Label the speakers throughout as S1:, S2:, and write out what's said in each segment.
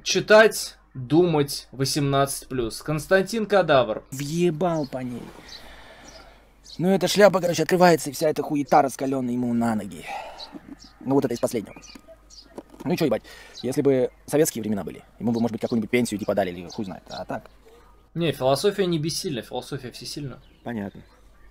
S1: читать, думать 18+. Константин Кадавр.
S2: Въебал по ней. Ну, эта шляпа, короче, открывается, и вся эта хуета раскаленная ему на ноги. Ну, вот это из последнего. Ну и что, ебать, если бы советские времена были, ему бы, может быть, какую-нибудь пенсию типа дали, или хуй знает. А так?
S1: Не, философия не бессильна, философия всесильна.
S2: Понятно.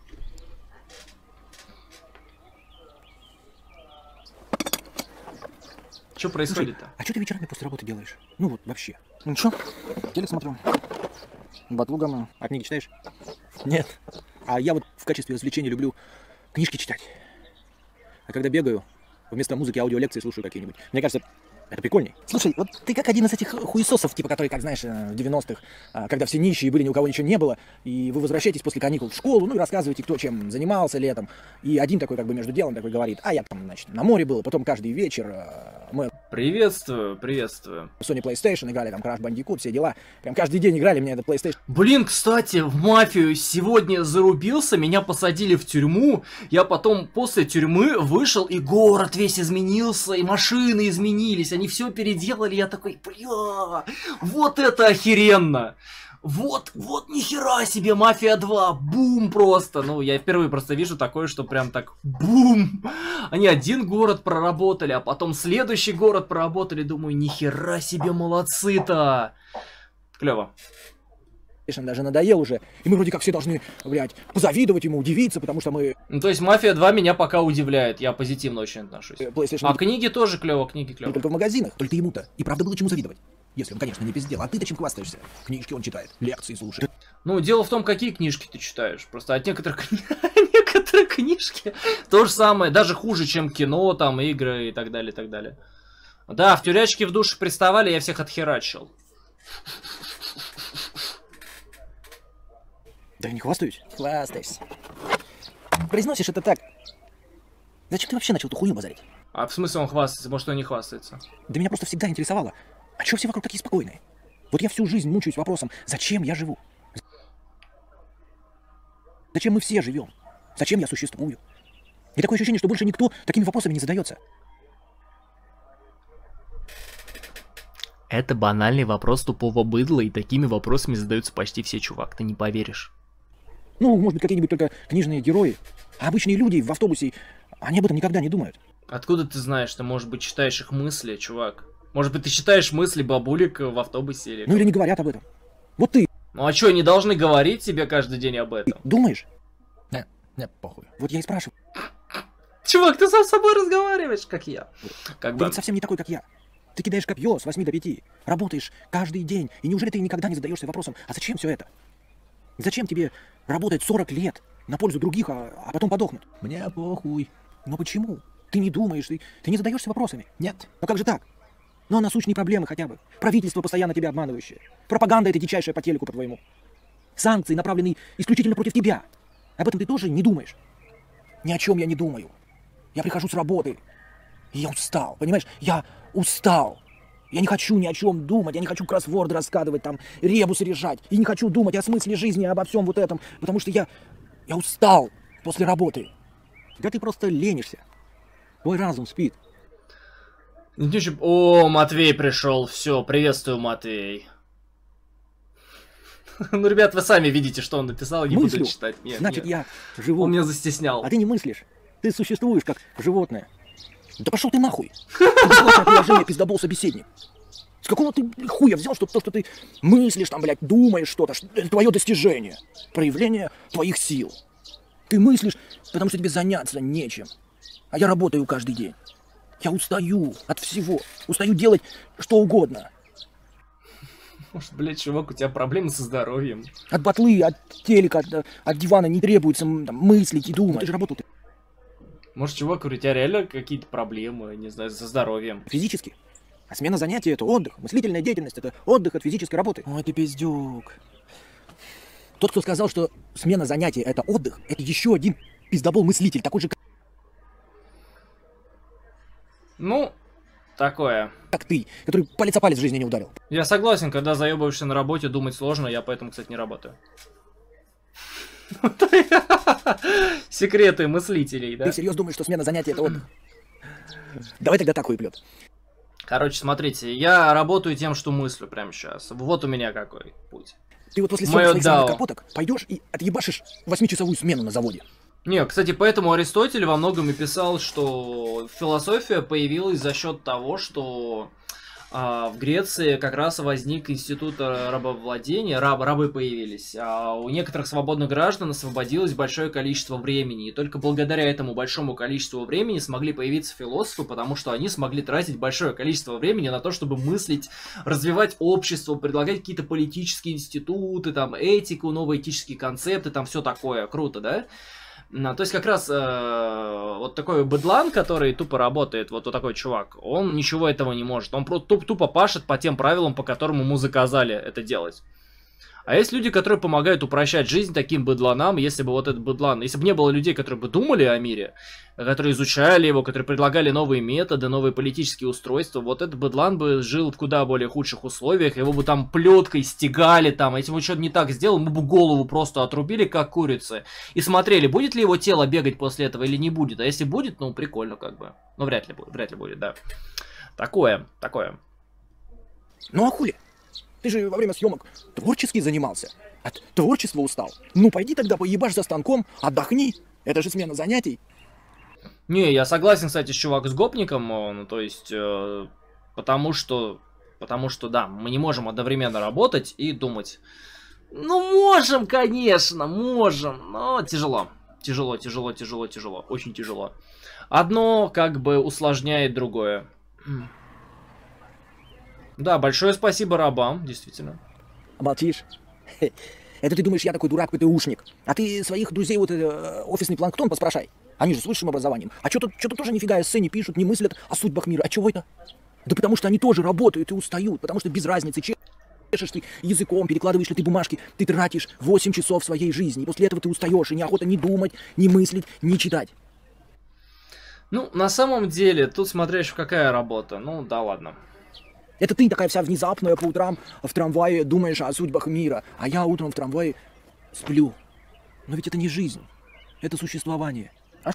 S1: Что происходит-то?
S2: А что ты вечерами после работы делаешь? Ну вот, вообще. Ну ничего, телек смотрю. Батлу гамаю. А книги читаешь? Нет. А я вот в качестве развлечения люблю книжки читать. А когда бегаю, вместо музыки аудиолекции слушаю какие-нибудь. Мне кажется, это прикольней. Слушай, вот ты как один из этих хуесосов, типа, которые, как знаешь, в 90-х, когда все нищие были, ни у кого ничего не было, и вы возвращаетесь после каникул в школу, ну и рассказываете, кто чем занимался летом. И один такой, как бы, между делом такой говорит: а я там, значит, на море был, потом каждый вечер мы...
S1: Приветствую, приветствую.
S2: Sony PlayStation играли, там, Crash Bandicoot, все дела. Прям каждый день играли, мне это PlayStation.
S1: Блин, кстати, в мафию сегодня зарубился, меня посадили в тюрьму. Я потом после тюрьмы вышел, и город весь изменился, и машины изменились. Они все переделали, я такой: бля, вот это охеренно. Вот нихера себе, Мафия 2, бум просто. Ну, я впервые просто вижу такое, что прям так бум. Они один город проработали, а потом следующий город проработали. Думаю, нихера себе, молодцы-то. Клево.
S2: Даже надоел уже, и мы вроде как все должны, блядь, позавидовать ему, удивиться, потому что мы...
S1: Ну, то есть Мафия 2 меня пока удивляет, я позитивно очень отношусь.
S2: PlayStation...
S1: А книги тоже клево, книги клево.
S2: Только в магазинах, только ему-то. И правда было чему завидовать. Если он, конечно, не пиздел. А ты-то чем хвастаешься? Книжки он читает, лекции слушает.
S1: Ну, дело в том, какие книжки ты читаешь. Просто от некоторых некоторые книжки то же самое, даже хуже, чем кино, там, игры и так далее, и так далее. Да, в тюрячке в душе приставали, я всех отхерачил.
S2: Да я не хвастаюсь. Хвастаешься. Произносишь это так. Зачем ты вообще начал эту хуйню базарить?
S1: А в смысле он хвастается? Может, он не хвастается?
S2: Да меня просто всегда интересовало. А чё все вокруг такие спокойные? Вот я всю жизнь мучаюсь вопросом, зачем я живу? Зачем мы все живем? Зачем я существую? И такое ощущение, что больше никто такими вопросами не задается.
S1: Это банальный вопрос тупого быдла, и такими вопросами задаются почти все, чувак, ты не поверишь.
S2: Ну, может быть, какие-нибудь только книжные герои. А обычные люди в автобусе, они об этом никогда не думают.
S1: Откуда ты знаешь? Ты, может быть, читаешь их мысли, чувак? Может быть, ты читаешь мысли бабулек в автобусе или...
S2: Ну или не говорят об этом. Вот ты...
S1: Ну а что, они должны говорить тебе каждый день об этом?
S2: Думаешь? Не, похуй. Вот я и спрашиваю.
S1: Чувак, ты сам с собой разговариваешь, как я. Как
S2: Ты
S1: бы...
S2: ведь совсем не такой, как я. Ты кидаешь копье с 8 до 5, работаешь каждый день. И неужели ты никогда не задаешься вопросом, а зачем все это? Зачем тебе работать 40 лет на пользу других, а потом подохнуть? Мне похуй. Но почему? Ты не думаешь, ты не задаешься вопросами? Нет. Но как же так? Ну а насущные проблемы хотя бы. Правительство постоянно тебя обманывающее. Пропаганда эта дичайшая по телеку, по-твоему. Санкции, направленные исключительно против тебя. Об этом ты тоже не думаешь? Ни о чем я не думаю. Я прихожу с работы, и я устал, понимаешь? Я устал. Я не хочу ни о чем думать, я не хочу кроссворды раскладывать, там, ребусы решать. И не хочу думать о смысле жизни, обо всем вот этом, потому что я устал после работы. Да ты просто ленишься. Твой разум спит.
S1: О, Матвей пришел, все, приветствую, Матвей. Ну, ребят, вы сами видите, что он написал, не буду читать. Нет,
S2: значит, я живу.
S1: Он меня застеснял.
S2: А ты не мыслишь. Ты существуешь как животное. Да пошел ты нахуй. Бесплатное приложение пиздобол-собеседник. С какого ты хуя взял, что то, что ты мыслишь, там, блядь, думаешь что-то, это твое достижение. Проявление твоих сил. Ты мыслишь, потому что тебе заняться нечем. А я работаю каждый день. Я устаю от всего. Устаю делать что угодно.
S1: Может, блядь, чувак, у тебя проблемы со здоровьем.
S2: От батлы, от телека, от дивана не требуется там, мыслить и думать. Ты же работал.
S1: Может, чувак, у тебя реально какие-то проблемы, не знаю, со здоровьем.
S2: Физически. А смена занятий — это отдых. Мыслительная деятельность — это отдых от физической работы. Ой, ты пиздюк. Тот, кто сказал, что смена занятий — это отдых, это еще один пиздобол-мыслитель, такой же,
S1: Ну, такое.
S2: как ты, который палец о палец в жизни не ударил.
S1: Я согласен, когда заебываешься на работе, думать сложно, я поэтому, кстати, не работаю. Секреты мыслителей, да?
S2: Ты всерьез думаешь, что смена занятий — это отдых? Давай тогда так хуеплет.
S1: Короче, смотрите, я работаю тем, что мыслю прямо сейчас. Вот у меня какой путь.
S2: Ты вот после
S1: Моё
S2: съемок своих
S1: DAO.
S2: капоток пойдешь и отъебашишь 8-часовую смену на заводе.
S1: Не, кстати, поэтому Аристотель во многом и писал, что философия появилась за счет того, что в Греции как раз возник институт рабовладения, рабы появились, а у некоторых свободных граждан освободилось большое количество времени, и только благодаря этому большому количеству времени смогли появиться философы, потому что они смогли тратить большое количество времени на то, чтобы мыслить, развивать общество, предлагать какие-то политические институты, там, этику, новые этические концепты, там, все такое, круто, да? То есть как раз вот такой быдлан, который тупо работает, вот такой чувак, он ничего этого не может. Он просто тупо пашет по тем правилам, по которым ему заказали это делать. А есть люди, которые помогают упрощать жизнь таким быдланам, если бы вот этот быдлан... Если бы не было людей, которые бы думали о мире, которые изучали его, которые предлагали новые методы, новые политические устройства, вот этот быдлан бы жил в куда более худших условиях, его бы там плеткой стегали, там, если бы что-то не так сделал, ему бы голову просто отрубили, как курицы, и смотрели, будет ли его тело бегать после этого или не будет. А если будет, ну, прикольно как бы. Ну, вряд ли будет, да. Такое.
S2: Ну а хули? Ты же во время съемок творчески занимался. От творчества устал. Ну пойди тогда поебашь за станком, отдохни. Это же смена занятий.
S1: Не, я согласен, кстати, с гопником, ну, то есть, потому что, да, мы не можем одновременно работать и думать. Ну, можем, конечно, можем, но тяжело, очень тяжело. Одно как бы усложняет другое. Да, большое спасибо рабам, действительно.
S2: Молчишь? Это ты думаешь, я такой дурак, ПТУшник. А ты своих друзей, вот офисный планктон, поспрашай. Они же с высшим образованием. А что-то тоже нифига эссе не пишут, не мыслят о судьбах мира. А чего это? Да потому что они тоже работают и устают. Потому что без разницы, чешешь ты языком, перекладываешь ли ты бумажки. Ты тратишь 8 часов своей жизни. И после этого ты устаешь, и неохота ни думать, ни мыслить, ни читать.
S1: Ну, на самом деле, тут смотришь, какая работа. Ну, да ладно.
S2: Это ты такая вся внезапная по утрам в трамвае думаешь о судьбах мира, а я утром в трамвае сплю. Но ведь это не жизнь, это существование. А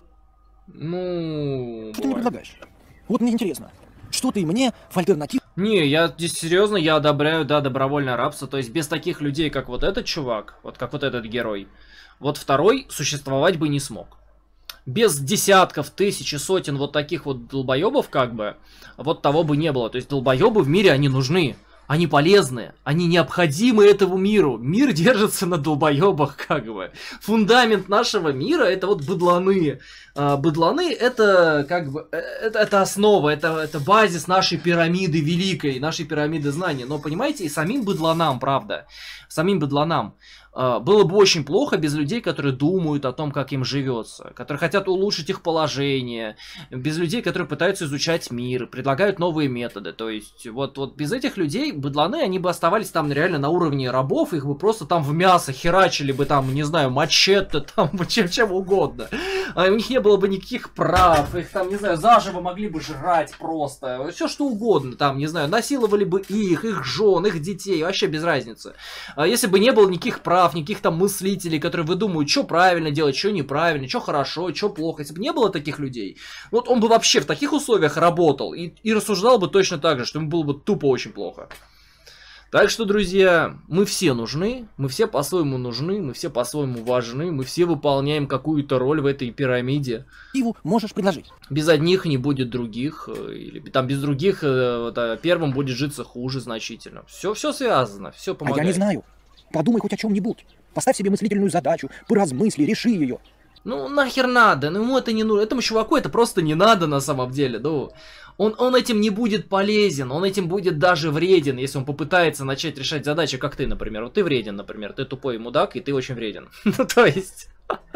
S1: ну...
S2: что ты мне предлагаешь? Вот мне интересно, что ты мне в альтернативу...
S1: Не, я здесь серьезно, я одобряю, да, добровольное рабство. То есть без таких людей, как вот этот чувак, вот как вот этот герой, вот второй существовать бы не смог. Без десятков, тысяч и сотен вот таких вот долбоебов, как бы, вот того бы не было. То есть долбоебы в мире, они нужны, они полезны, они необходимы этому миру. Мир держится на долбоебах, как бы. Фундамент нашего мира — это вот быдланы. Быдланы — это, как бы, это основа, это базис нашей пирамиды великой, нашей пирамиды знаний. Но, понимаете, и самим быдланам, правда, самим быдланам было бы очень плохо без людей, которые думают о том, как им живется, которые хотят улучшить их положение, без людей, которые пытаются изучать мир, предлагают новые методы. То есть вот без этих людей быдланы, они бы оставались там реально на уровне рабов, их бы просто там в мясо херачили бы там, не знаю, мачете, там, чем угодно. У них не было бы никаких прав, их там, не знаю, заживо могли бы жрать просто, все что угодно, там, не знаю, насиловали бы их жен, их детей, вообще без разницы. Если бы не было никаких прав, никаких там мыслителей, которые выдумывают, что правильно делать, что неправильно, что хорошо, что плохо. Если бы не было таких людей, вот он бы вообще в таких условиях работал и рассуждал бы точно так же, что ему было бы тупо очень плохо. Так что, друзья, мы все нужны, мы все по-своему нужны, мы все по-своему важны, мы все выполняем какую-то роль в этой пирамиде.
S2: Можешь предложить.
S1: Без одних не будет других, или там без других первым будет житься хуже значительно. Все связано, все помогает.
S2: А я не знаю. Подумай хоть о чем-нибудь. Поставь себе мыслительную задачу, поразмысли, реши ее.
S1: Ну нахер надо, ну ему это не нужно, этому чуваку это просто не надо на самом деле, ну. Он этим не будет полезен, он этим будет даже вреден, если он попытается начать решать задачи, как ты, например. Вот ты вреден, например, ты тупой мудак, и ты очень вреден. Ну то есть...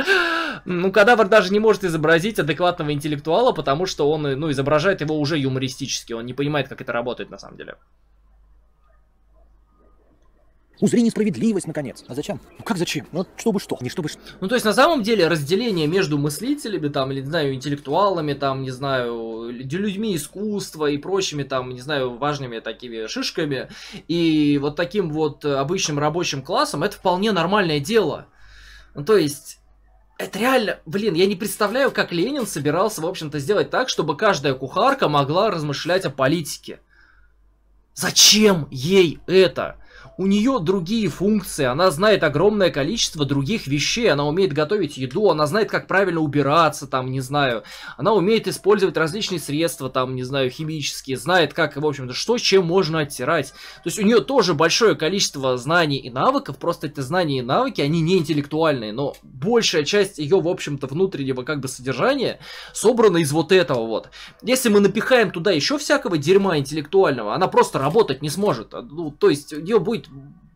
S1: Ну, кадавр даже не может изобразить адекватного интеллектуала, потому что он, ну, изображает его уже юмористически, он не понимает, как это работает на самом деле.
S2: Узри несправедливость, наконец. А зачем? Ну как зачем? Ну чтобы что? Не чтобы что.
S1: Ну то есть на самом деле разделение между мыслителями, там, или, не знаю, интеллектуалами, там, не знаю, людьми искусства и прочими, там, не знаю, важными такими шишками, и вот таким вот обычным рабочим классом, это вполне нормальное дело. Ну то есть... Это реально, блин, я не представляю, как Ленин собирался, в общем-то, сделать так, чтобы каждая кухарка могла размышлять о политике. Зачем ей это? У нее другие функции, она знает огромное количество других вещей, она умеет готовить еду, она знает, как правильно убираться, там, не знаю, она умеет использовать различные средства, там, не знаю, химические, знает, как, в общем-то, что чем можно оттирать. То есть у нее тоже большое количество знаний и навыков, просто эти знания и навыки, они не интеллектуальные, но большая часть ее, в общем-то, внутреннего, как бы, содержания собрана из вот этого вот. Если мы напихаем туда еще всякого дерьма интеллектуального, она просто работать не сможет. Ну, то есть у нее будет...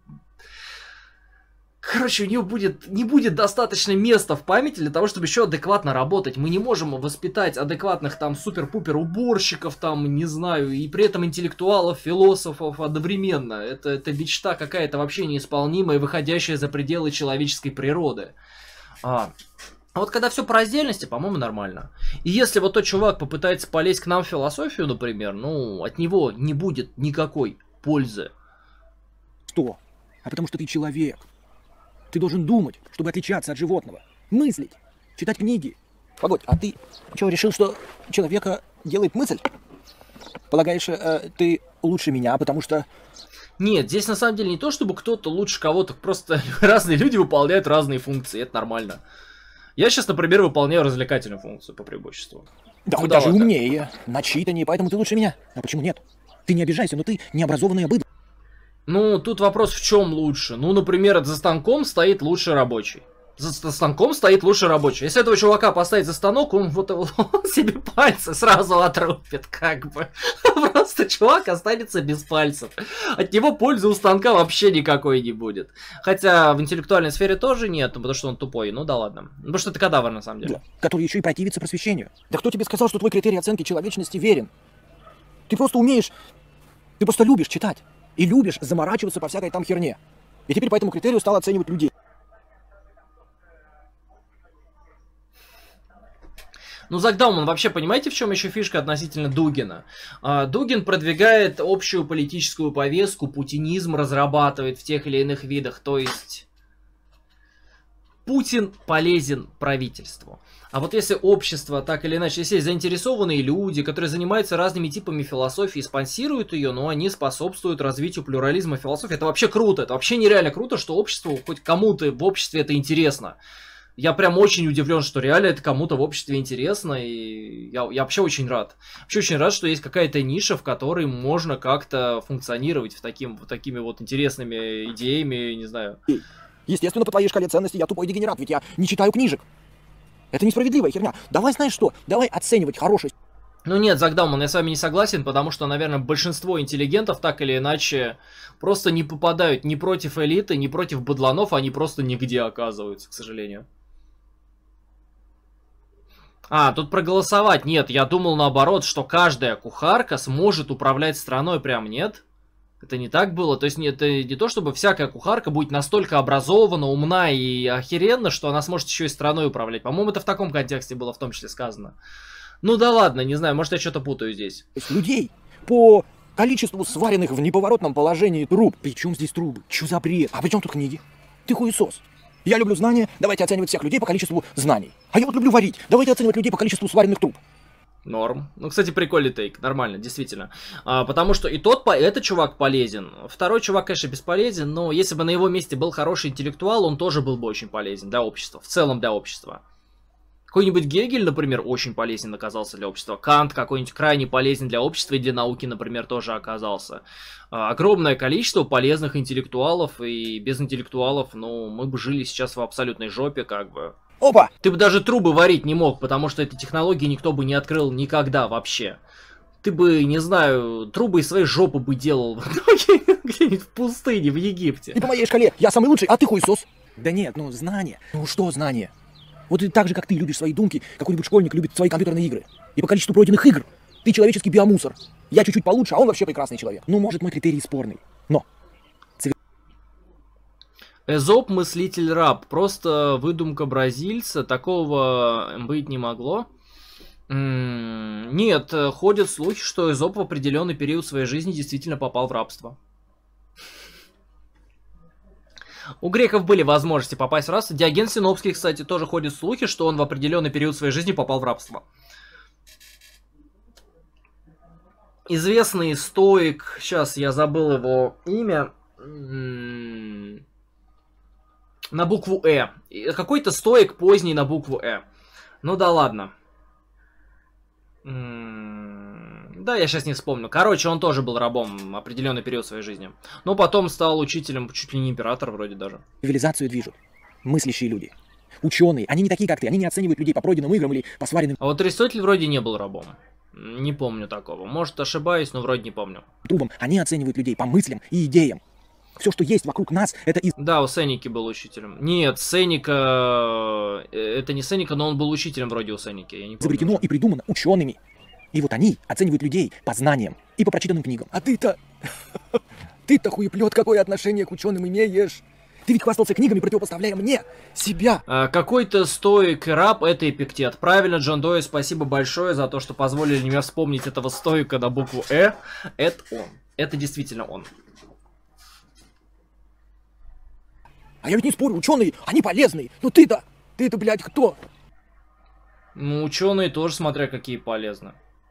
S1: Короче, у нее не будет достаточно места в памяти для того, чтобы еще адекватно работать. Мы не можем воспитать адекватных там супер-пупер уборщиков, там, не знаю, и при этом интеллектуалов, философов одновременно. Это мечта какая-то вообще неисполнимая, выходящая за пределы человеческой природы. А вот когда все по раздельности, по-моему, нормально. И если вот тот чувак попытается полезть к нам в философию, например, ну, от него не будет никакой пользы.
S2: Что? А потому что ты человек. Ты должен думать, чтобы отличаться от животного. Мыслить, читать книги. Погодь, а ты что, решил, что человека делает мысль? Полагаешь, ты лучше меня, потому что...
S1: Нет, здесь на самом деле не то, чтобы кто-то лучше кого-то, просто разные люди выполняют разные функции, это нормально. Я сейчас, например, выполняю развлекательную функцию по преимуществу.
S2: Да, хоть даже умнее, начитаннее, поэтому ты лучше меня. А почему нет? Ты не обижайся, но ты необразованная быдло.
S1: Ну, тут вопрос в чем лучше. Ну, например, за станком стоит лучший рабочий. За станком стоит лучший рабочий. Если этого чувака поставить за станок, он вот он себе пальцы сразу отрубит, как бы. Просто чувак останется без пальцев. От него пользы у станка вообще никакой не будет. Хотя в интеллектуальной сфере тоже нет, потому что он тупой. Ну да ладно. Потому что это кадавр на самом деле.
S2: Который еще и противится просвещению. Да кто тебе сказал, что твой критерий оценки человечности верен? Ты просто умеешь... Ты просто любишь читать. И любишь заморачиваться по всякой там херне. И теперь по этому критерию стал оценивать людей.
S1: Ну, Закдауман, вообще понимаете, в чем еще фишка относительно Дугина? Дугин продвигает общую политическую повестку, путинизм разрабатывает в тех или иных видах, то есть Путин полезен правительству. А вот если общество, так или иначе, если есть заинтересованные люди, которые занимаются разными типами философии и спонсируют ее, но они способствуют развитию плюрализма философии, это вообще круто, это вообще нереально круто, что обществу, хоть кому-то в обществе это интересно. Я прям очень удивлен, что реально это кому-то в обществе интересно, и я вообще очень рад. Вообще очень рад, что есть какая-то ниша, в которой можно как-то функционировать такими вот интересными идеями, не знаю.
S2: Естественно, по твоей шкале ценностей я тупой дегенерат, ведь я не читаю книжек. Это несправедливая херня. Давай, знаешь что, давай оценивать хорошесть.
S1: Ну нет, Закдауман, я с вами не согласен, потому что, наверное, большинство интеллигентов так или иначе просто не попадают ни против элиты, ни против быдланов, они просто нигде оказываются, к сожалению. Тут проголосовать. Нет, я думал наоборот, что каждая кухарка сможет управлять страной, прям нет. Это не так было. То есть это не то, чтобы всякая кухарка будет настолько образована, умна и охеренна, что она сможет еще и страной управлять. По-моему, это в таком контексте было в том числе сказано. Ну да ладно, не знаю, может я что-то путаю здесь.
S2: Людей по количеству сваренных в неповоротном положении труб. Причем здесь трубы? Чё за бред? А при чем тут книги? Ты хуесос. Я люблю знания, давайте оценивать всех людей по количеству знаний. А я вот люблю варить, давайте оценивать людей по количеству сваренных труб.
S1: Норм. Ну, кстати, прикольный тейк, нормально, действительно. Потому что и этот чувак полезен. Второй чувак, конечно, бесполезен, но если бы на его месте был хороший интеллектуал, он тоже был бы очень полезен для общества. В целом для общества. Какой-нибудь Гегель, например, очень полезен оказался для общества. Кант какой-нибудь крайне полезен для общества и для науки, например, тоже оказался. Огромное количество полезных интеллектуалов, и без интеллектуалов, ну, мы бы жили сейчас в абсолютной жопе, как бы.
S2: Опа!
S1: Ты бы даже трубы варить не мог, потому что эти технологии никто бы не открыл никогда вообще. Ты бы, не знаю, трубы из своей жопы бы делал где-нибудь в пустыне, в Египте.
S2: И по моей шкале я самый лучший, а ты хуесос. Да нет, ну знания. Ну что знания? Вот и так же, как ты любишь свои думки, какой-нибудь школьник любит свои компьютерные игры. И по количеству пройденных игр ты человеческий биомусор. Я чуть-чуть получше, а он вообще прекрасный человек. Ну, может, мой критерий спорный, но...
S1: Эзоп мыслитель раб. Просто выдумка бразильца. Такого быть не могло. Нет, ходят слухи, что Эзоп в определенный период своей жизни действительно попал в рабство. У греков были возможности попасть в рабство. Диоген Синопский, кстати, тоже ходят слухи, что он в определенный период своей жизни попал в рабство. известный стоик, сейчас я забыл его имя, на букву «Э». Какой-то стоик поздний на букву «Э». Ну да ладно. Да, я сейчас не вспомню. Короче, он тоже был рабом определенный период своей жизни. Но потом стал учителем, чуть ли не император вроде даже.
S2: Цивилизацию движут мыслящие люди. Ученые, они не такие, как ты, они не оценивают людей по пройденным играм или по сваренным
S1: А вот Аристотель вроде не был рабом. Не помню такого. Может, ошибаюсь, но вроде не помню.
S2: трубам. Они оценивают людей по мыслям и идеям. Все, что есть вокруг нас, это из...
S1: Да, у Сеники был учителем. Нет, Сеника... Это не Сеника, но он был учителем вроде у Сеники. Я не помню
S2: изобретено и придумано учеными. И вот они оценивают людей по знаниям и по прочитанным книгам. А ты-то... Ты-то хуеплет, какое отношение к ученым имеешь? Ты ведь хвастался книгами, противопоставляя мне себя.
S1: Какой-то стоик и раб — это Эпиктет. Правильно, Джон Дой, спасибо большое за то, что позволили мне вспомнить этого стоика на букву «Э». Это он. Это действительно он.
S2: А я ведь не спорю, ученые, они полезные. Но ты-то, блядь, кто?
S1: Ну, ученые тоже, смотря какие полезны.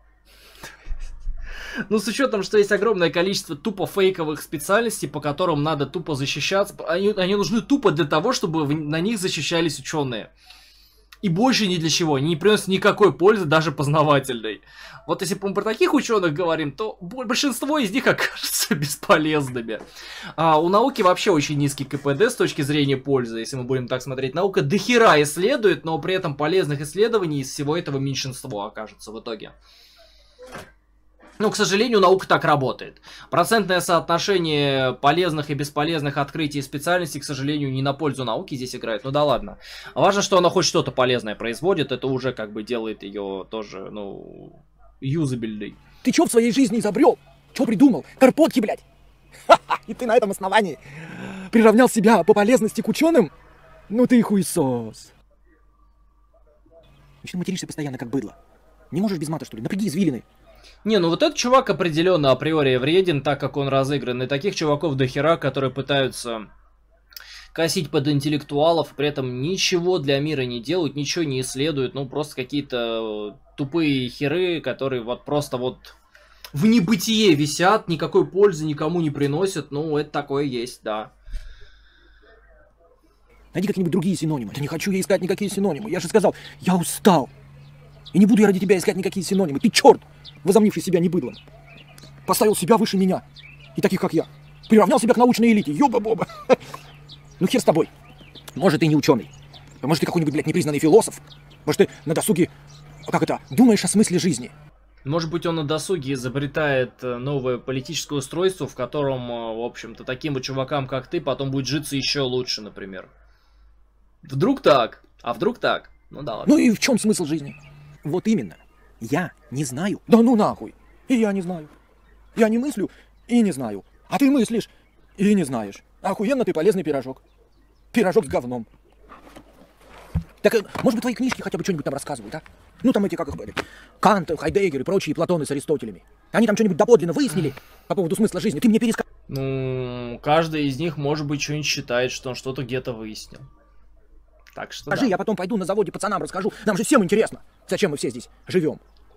S1: Ну, с учетом, что есть огромное количество тупо фейковых специальностей, по которым надо тупо защищаться. Они нужны тупо для того, чтобы на них защищались ученые. И больше ни для чего. Они не приносят никакой пользы, даже познавательной. Вот если мы про таких ученых говорим, то большинство из них окажутся бесполезными. А у науки вообще очень низкий КПД с точки зрения пользы, если мы будем так смотреть. Наука дохера исследует, но при этом полезных исследований из всего этого меньшинство окажется в итоге. Ну, к сожалению, наука так работает. Процентное соотношение полезных и бесполезных открытий и специальностей, к сожалению, не на пользу науки здесь играет. Ну да ладно. Важно, что она хоть что-то полезное производит. Это уже как бы делает ее тоже, ну, юзабельной.
S2: Ты чё в своей жизни изобрел? Чё придумал? Карпотки, блядь. Ха-ха, и ты на этом основании приравнял себя по полезности к ученым? Ну ты хуесос. Почему материшься постоянно, как быдло? Не можешь без мата, что ли? Напряги извилины.
S1: Не, ну вот этот чувак определенно априори вреден, так как он разыгран. И таких чуваков дохера, которые пытаются косить под интеллектуалов, при этом ничего для мира не делают, ничего не исследуют. Ну, просто какие-то тупые херы, которые вот просто вот в небытие висят, никакой пользы никому не приносят. Ну, это такое есть, да.
S2: Найди какие-нибудь другие синонимы. Да не хочу я искать никакие синонимы. Я же сказал, я устал. И не буду я ради тебя искать никакие синонимы. Ты черт, возомнивший себя небыдлом. Поставил себя выше меня. И таких, как я. Приравнял себя к научной элите. Ёба-боба. Ну хер с тобой. Может, ты не ученый. Может, ты какой-нибудь, блядь, непризнанный философ. Может, ты на досуге, думаешь о смысле жизни.
S1: Может быть, он на досуге изобретает новое политическое устройство, в котором, в общем-то, таким вот чувакам, как ты, потом будет житься еще лучше, например. Вдруг так? А вдруг так? Ну да ладно.
S2: Ну и в чем смысл жизни? Вот именно. Я не знаю. Да ну нахуй. И я не знаю. Я не мыслю и не знаю. А ты мыслишь и не знаешь. Охуенно ты полезный пирожок. Пирожок с говном. Так, может быть, твои книжки хотя бы что-нибудь там рассказывают, а? Ну там эти, как их были, Кант, Хайдеггер и прочие Платоны с Аристотелями. Они там что-нибудь доподлинно выяснили по поводу смысла жизни. Ты мне перескажи.
S1: Ну, каждый из них, может быть, что-нибудь считает, что он что-то где-то выяснил. Так что
S2: Скажи,
S1: да.
S2: я потом пойду на заводе пацанам расскажу. Нам же всем интересно, зачем мы все здесь живем.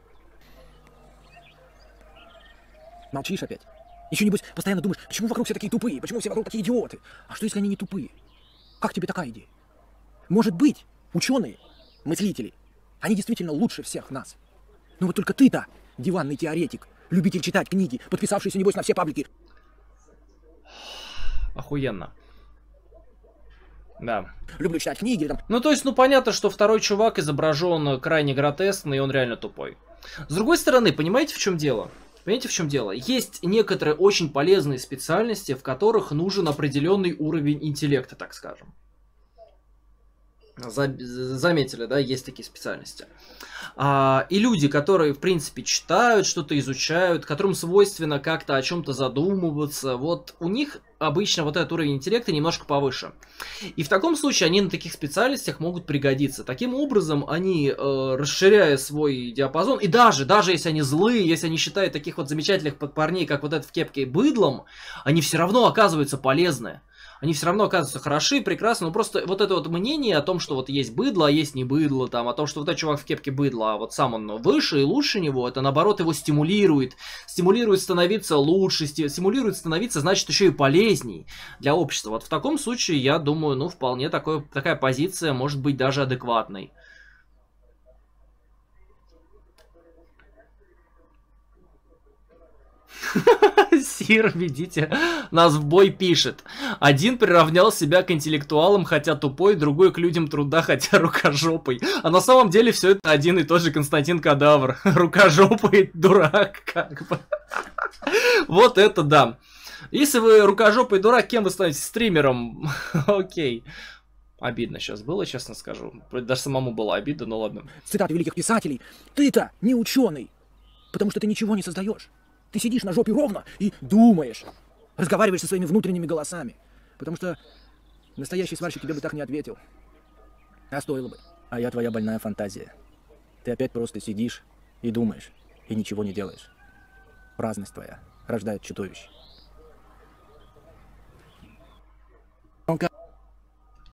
S2: Молчишь опять. Еще небось постоянно думаешь, почему вокруг все такие тупые, почему все вокруг такие идиоты. А что если они не тупые? Как тебе такая идея? Может быть, ученые, мыслители, они действительно лучше всех нас. Но вот только ты-то, диванный теоретик, любитель читать книги, подписавшийся, небось, на все паблики.
S1: Охуенно. Да.
S2: Люблю читать книги. Там.
S1: Ну, то есть, ну, понятно, что второй чувак изображен крайне гротескно, и он реально тупой. С другой стороны, понимаете, в чем дело? Понимаете, в чем дело? Есть некоторые очень полезные специальности, в которых нужен определенный уровень интеллекта, так скажем. Заметили, да, есть такие специальности. И люди, которые, в принципе, читают, что-то изучают, которым свойственно как-то о чем-то задумываться, вот у них обычно вот этот уровень интеллекта немножко повыше. И в таком случае они на таких специальностях могут пригодиться. Таким образом, они, расширяя свой диапазон, и даже если они злые, если они считают таких вот замечательных парней, как вот этот в кепке, быдлом, они все равно оказываются полезны. Они все равно оказываются хороши, прекрасны, но просто вот это вот мнение о том, что вот есть быдло, а есть не быдло, там, о том, что вот этот чувак в кепке быдло, а вот сам он выше и лучше него, это наоборот его стимулирует становиться лучше, стимулирует становиться, значит, еще и полезней для общества. Вот в таком случае, я думаю, ну, вполне такая позиция может быть даже адекватной. Сир, ведите нас в бой, пишет. Один приравнял себя к интеллектуалам, хотя тупой, другой к людям труда, хотя рукожопый. А на самом деле все это один и тот же Константин Кадавр. Рукожопый дурак, как бы. Вот это да. Если вы рукожопый дурак, кем вы станете? Стримером? Окей. Обидно сейчас было, честно скажу. Даже самому было обидно, но ладно.
S2: Цитаты великих писателей. Ты-то не ученый, потому что ты ничего не создаешь. Ты сидишь на жопе ровно и думаешь. Разговариваешь со своими внутренними голосами. Потому что настоящий сварщик тебе бы так не ответил. А стоило бы. А я твоя больная фантазия. Ты опять просто сидишь и думаешь, и ничего не делаешь. Праздность твоя рождает чудовищ.